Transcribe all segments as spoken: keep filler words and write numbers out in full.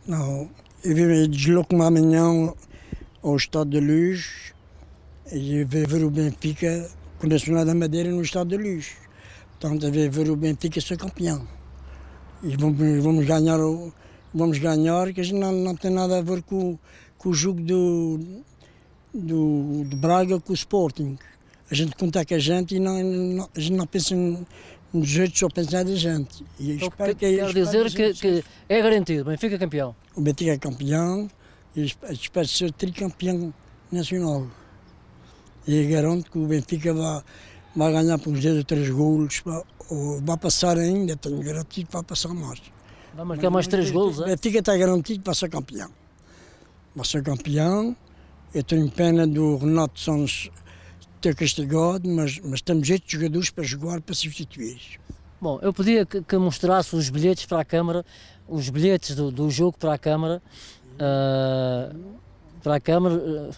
Não, eu desloco-me amanhã ao estado de Luz e vou ver o Benfica com o Nacional da Madeira no estado de Luz. Portanto, eu vou ver o Benfica ser campeão. E vamos, vamos ganhar, vamos ganhar, que a gente não, não tem nada a ver com, com o jogo do, do, de Braga com o Sporting. A gente conta com a gente e não, não, a gente não pensa nos outros, só pensa na gente. E Então, espero que, quer dizer que, que é garantido, Benfica campeão. O Benfica é campeão e espero ser tricampeão nacional. E garanto que o Benfica vai, vai ganhar por uns dois ou três golos, ou vai passar ainda, tenho garantido que vai passar mais. Vai marcar mais três golos, O é? Benfica está garantido que vai ser campeão. Vai ser campeão. Eu tenho pena do Renato Santos ter castigado, mas, mas temos oito jogadores para jogar, para substituir. Bom, eu pedia que, que mostrasse os bilhetes para a Câmara, os bilhetes do, do jogo para a Câmara, uh, para a Câmara, uh,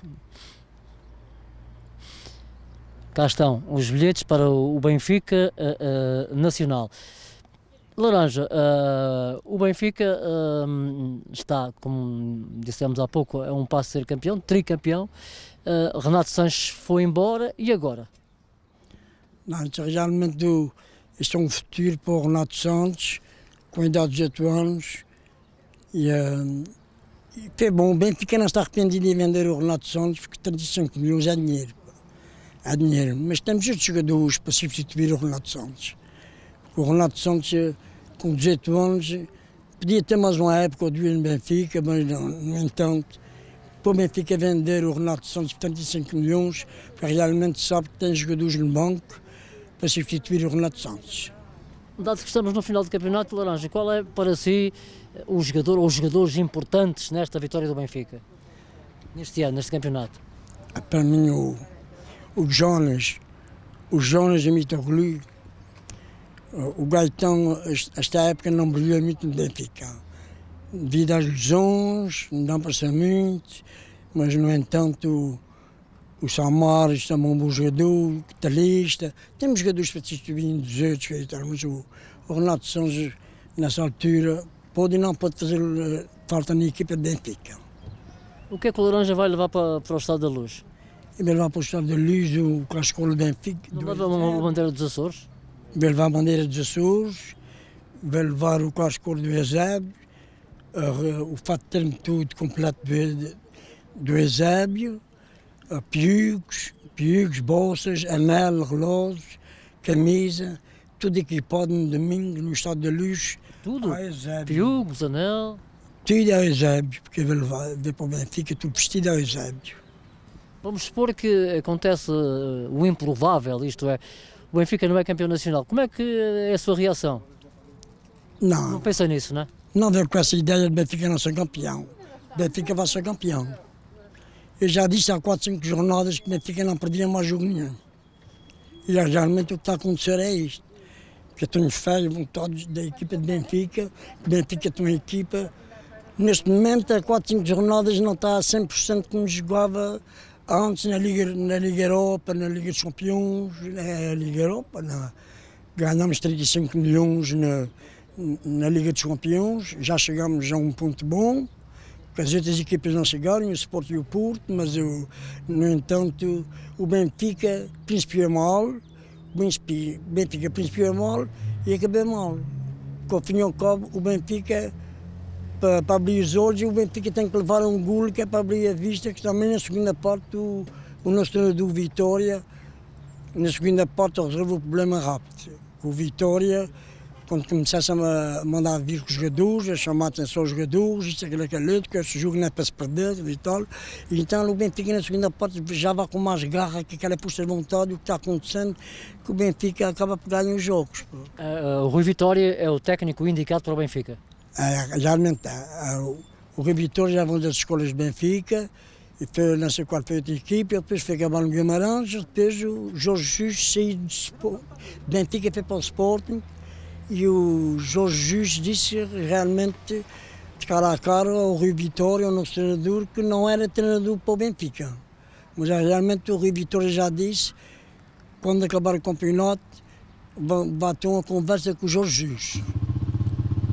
cá estão, os bilhetes para o Benfica uh, uh, Nacional. Laranja, uh, o Benfica uh, está, como dissemos há pouco, é um passo a ser campeão, tricampeão. Uh, Renato Sanches foi embora, e agora? Não, realmente do, este é um futuro para o Renato Santos, com a idade de dezoito anos. E, uh, e foi bom, o Benfica não está arrependido de vender o Renato Santos, porque trinta e cinco milhões é dinheiro. É dinheiro, mas temos outros jogadores para substituir o Renato Santos. O Renato Santos, com dezoito anos, podia ter mais uma época ou duas no Benfica, mas não, no entanto, para o Benfica vender o Renato Santos por trinta e cinco milhões, porque realmente sabe que tem jogadores no banco para substituir o Renato Santos. Dado que estamos no final do campeonato, Laranja, qual é para si o jogador ou os jogadores importantes nesta vitória do Benfica? Neste ano, neste campeonato? Para mim, o, o Jonas, o Jonas e o Mitoglu. O Gaetão, esta época, não brilhou muito no Benfica. Devido às lesões, não dá para ser muito, mas, no entanto, o, o Samares também é um bom jogador, o guitarrista. Temos jogadores para substituir dos outros, mas o, o Renato Santos, nessa altura, pode e não pode fazer falta na equipa de Benfica. O que é que o Laranja vai levar para, para o Estado da Luz? E vai levar para o Estado da Luz o Cascola do Benfica. Não vai levar uma bandeira dos Açores? Vai levar a bandeira dos Açores, vai levar o cascolo do Eusébio, o fato de termo tudo completo do, do Eusébio, piugos, piugos, bolsas, anel, relógios, camisa, tudo equipado no domingo no Estado da Luz. Tudo? Piugos, anel? Tudo é Eusébio, porque vai levar, vai para o Benfica, tudo vestido é Eusébio. Vamos supor que acontece o improvável, isto é, o Benfica não é campeão nacional. Como é que é a sua reação? Não. Não pensa nisso, não é? Não veio com essa ideia de Benfica não ser campeão. Benfica vai ser campeão. Eu já disse há quatro, cinco jornadas que Benfica não perdia mais jogo nenhum. E realmente o que está a acontecer é isto. Porque eu tenho fé e vontade da equipa de Benfica. Benfica tem uma equipa. Neste momento, há quatro, cinco jornadas não está a cem por cento como jogava antes na Liga, na Liga Europa, na Liga dos Campeões, na Liga Europa, na, ganhamos trinta e cinco milhões na, na Liga dos Campeões, já chegamos a um ponto bom, que as outras equipas não chegaram, o Sport e o Porto, mas eu, no entanto o Benfica principiou mal, o Benfica principiou mal e acabou mal. Ao fim e ao cabo, o Benfica, Para, para abrir os olhos, o Benfica tem que levar um golo que é para abrir a vista, que também na segunda parte o, o nosso treinador Vitória, na segunda parte resolveu o problema rápido. O Vitória, quando começasse a mandar vir os jogadores, a chamar a atenção aos jogadores, isto, aquilo, aquele outro, que este jogo não é para se perder e tal. E então o Benfica na segunda parte já vai com mais garra, que aquela força de vontade, o que está acontecendo, que o Benfica acaba por ganhar os jogos. Uh, o Rui Vitória é o técnico indicado para o Benfica? É, realmente, é, o Rui Vitória já vão das escolas de Benfica, e foi, não sei qual foi a outra equipe, depois foi acabar no Guimarães, depois o Jorge Jesus saiu de Benfica e foi para o Sporting, e o Jorge Jesus disse realmente, de cara a cara, ao Rui Vitória, ao nosso treinador, que não era treinador para o Benfica. Mas realmente o Rui Vitória já disse, quando acabar o campeonato, vai ter uma conversa com o Jorge Jesus.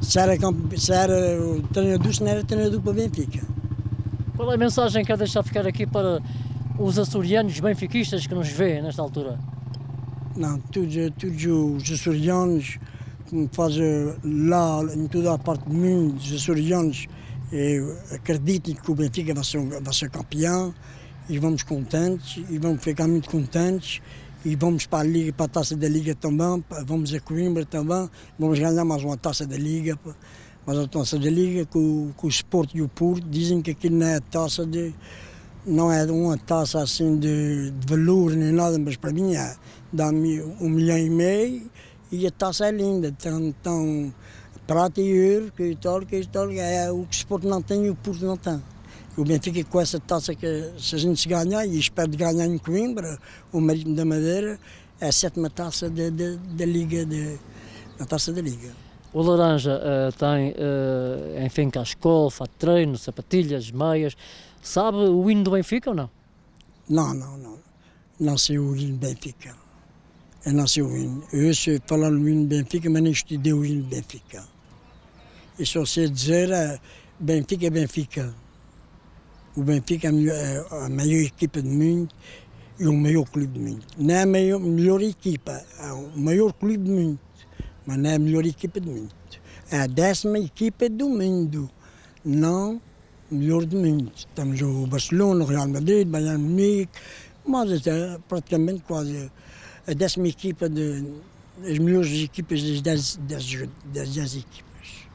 Se era, se era o treinador, se não era treinador para Benfica. Qual é a mensagem que quer deixar ficar aqui para os açorianos benfiquistas que nos vêem nesta altura? Não, todos, todos os açorianos que fazem lá, em toda a parte do mundo, os açorianos acreditem que o Benfica vai ser, vai ser campeão e vamos contentes, e vamos ficar muito contentes, e vamos para a Liga, para a Taça da Liga também, vamos a Coimbra também, vamos ganhar mais uma Taça da Liga, mas a Taça da Liga com, com o Sport e o Porto, dizem que aquilo não é taça de, não é uma taça assim de, de valor nem nada, mas para mim é, dá-me um milhão e meio e a taça é linda, tão, tão prata e ouro, que tal, que tal, é o que o Sport não tem e o Porto não tem. O Benfica com essa taça que se a gente se ganhar, e espero de ganhar em Coimbra, o Marítimo da Madeira, é a sétima taça da Liga, de, da taça da Liga. O Laranja uh, tem, uh, enfim, cascol, fato de treino, sapatilhas, meias. Sabe o hino do Benfica ou não? Não, não, não. Não sei o hino do Benfica. Eu não sei o hino. Eu sei falar o hino do Benfica, mas não estudei o hino do Benfica. Eu só sei dizer uh, Benfica é Benfica. O Benfica é a maior equipa do mundo e o maior clube do mundo. Não é a maior, melhor equipa, é o maior clube do mundo, mas não é a melhor equipa do mundo. É a décima equipa do mundo, não a melhor do mundo. Temos o Barcelona, o Real Madrid, o Bayern Munique, mas é praticamente quase a décima equipa, de, as melhores equipas das dez, dez, das dez equipas.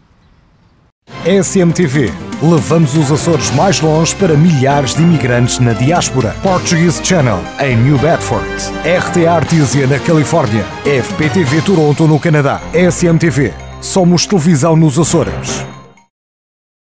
S M T V. Levamos os Açores mais longe para milhares de imigrantes na diáspora. Portuguese Channel, em New Bedford. R T A Artesia, na Califórnia. F P T V Toronto, no Canadá. S M T V. Somos televisão nos Açores.